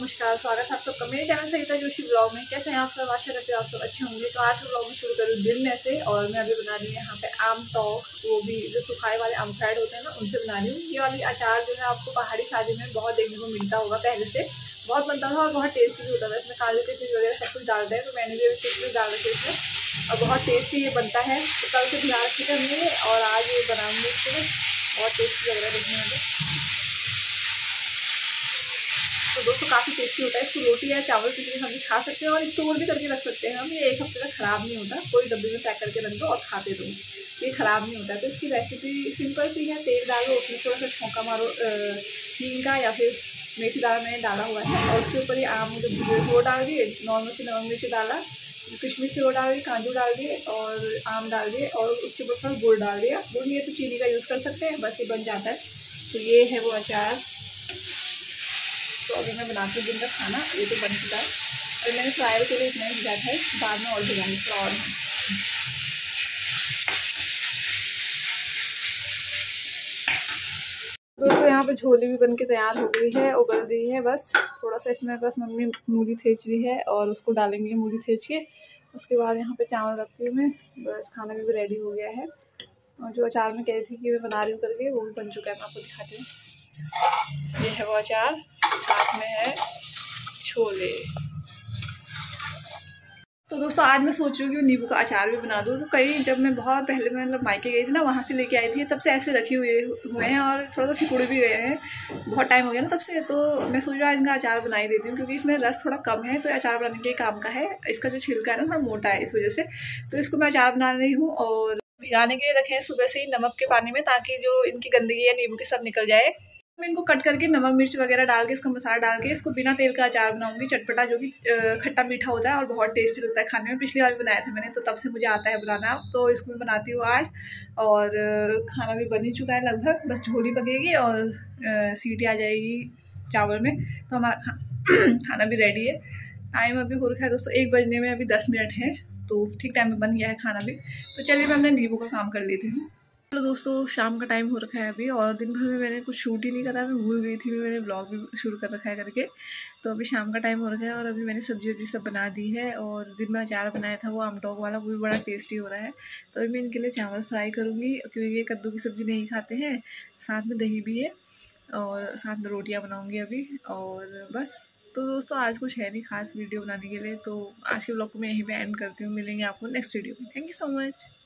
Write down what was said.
नमस्कार, स्वागत है आप सबका मेरे चैनल सरिता जोशी ब्लॉग में। कैसे हैं आप सब? आशा करते हैं आप सब अच्छे होंगे। तो आज के ब्लॉग में शुरू करूँ दिन में से, और मैं अभी बना रही हूँ यहाँ पे आम टॉक, वो भी जो सुखाए वाले आम फ्राइड होते हैं ना, उनसे बना रही हूँ। ये वाली अचार जो है आपको पहाड़ी शादी में बहुत देखने को मिलता होगा, पहले से बहुत बनता था और बहुत टेस्टी भी होता था। इसमें काजू के चीज़ वगैरह सब कुछ डालते हैं, तो मैंने भी कुछ डाल रखे इसमें और बहुत टेस्टी ये बनता है। तो कल से ध्यान रखी थे हमने और आज ये बनाऊँगी इसको, बहुत टेस्टी लग रहा है देखने में। तो दोस्तों काफ़ी टेस्टी होता है। इसको रोटी या चावल के साथ हम भी खा सकते हैं और स्टोर भी करके रख सकते हैं हम। ये एक हफ्ते तक ख़राब नहीं होता, कोई डब्बे में पैक करके रख दो और खाते दो, ये ख़राब नहीं होता। तो इसकी रेसिपी सिंपल सी है, तेल डालो, उसमें थोड़ा सा छौंका मारो हींग का या फिर मेथी दाना मैंने डाला हुआ है, और उसके ऊपर ये आम जो वो डाल दिए, नॉर्मल से नमक मिर्च डाला, किशमिश से वो डाल दिए, काजू डाल दिए और आम डाल दिए, और उसके ऊपर थोड़ा गुड़ डाल दिया। गुड़ नहीं है तो चीनी का यूज़ कर सकते हैं, बस ये बन जाता है। तो ये है वो अचार। तो अभी मैं बनाती हूँ दिन का खाना। ये तो बन चुका है और मैंने फ्राई के लिए इतना ही भिजा है, बाद में और भिजाऊँगी थोड़ा और। दोस्तों यहाँ पे झोली भी बन के तैयार हो गई है, उबल गई है। बस थोड़ा सा इसमें बस मम्मी मूली थेच रही है और उसको डालेंगे मूली थेच के। उसके बाद यहाँ पे चावल रखती हूँ मैं। बस खाना भी रेडी हो गया है, और जो अचार मैं कह रही थी कि मैं बना रही हूँ करके, वो भी बन चुका है। मैं आपको दिखाती हूँ। ये है वो अचार, साथ में है छोले। तो दोस्तों आज मैं सोच रही हूँ कि नींबू का अचार भी बना दूँ। तो कहीं जब मैं बहुत पहले मैं मतलब मायके गई थी ना, वहाँ से लेके आई थी, तब से ऐसे रखे हुए हैं और थोड़ा सा सिकुड़ भी गए हैं, बहुत टाइम हो गया ना तब से। तो मैं सोच रहा हूँ इनका अचार बना ही देती हूँ, क्योंकि इसमें रस थोड़ा कम है, तो अचार बनाने के काम का है। इसका जो छिलका है ना थोड़ा मोटा है, इस वजह से तो इसको मैं अचार बना रही हूँ। और भिगाने के लिए रखे हैं सुबह से ही नमक के पानी में, ताकि जो इनकी गंदगी है नींबू की सब निकल जाए। मैं इनको कट करके नमक मिर्च वगैरह डाल के, इसका मसाला डाल के, इसको बिना तेल का अचार बनाऊंगी, चटपटा, जो कि खट्टा मीठा होता है और बहुत टेस्टी लगता है खाने में। पिछली बार बनाया था मैंने, तो तब से मुझे आता है बनाना, तो इसको मैं बनाती हूँ आज। और खाना भी बन ही चुका है लगभग, बस झोली पकेगी और सीटी आ जाएगी चावल में, तो हमारा खाना भी रेडी है। टाइम अभी हो रखा है दोस्तों 1 बजने में, अभी 10 मिनट है, तो ठीक टाइम में बन गया है खाना भी। तो चलिए मैं अपने नींबू का काम कर लेती हूँ। तो दोस्तों शाम का टाइम हो रखा है अभी, और दिन भर में मैंने कुछ शूट ही नहीं करा, मैं भूल गई थी। मैंने ब्लॉग भी शूट कर रखा है करके। तो अभी शाम का टाइम हो रखा है और अभी मैंने सब्जी वब्जी सब बना दी है, और दिन में अचार बनाया था वो आमटॉक वाला, वो भी बड़ा टेस्टी हो रहा है। तो अभी मैं इनके लिए चावल फ्राई करूँगी, क्योंकि ये कद्दू की सब्ज़ी नहीं खाते हैं, साथ में दही भी है और साथ में रोटियाँ बनाऊँगी अभी, और बस। तो दोस्तों आज कुछ है नहीं खास वीडियो बनाने के लिए, तो आज के ब्लॉग को मैं यहीं पे एंड करती हूँ। मिलेंगे आपको नेक्स्ट वीडियो में। Thank you so much.